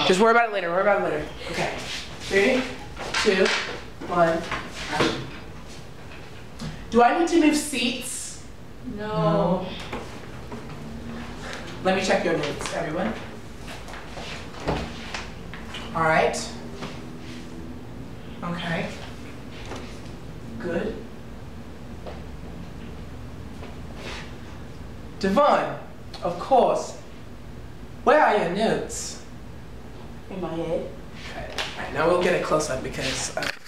Just worry about it later. Worry about it later. Okay. 3, 2, 1. Action. Do I need to move seats? No. Let me check your notes, everyone. All right. Okay. Good. Devon, of course. Where are your notes? In my head. Okay. All right, now we'll get a close-up because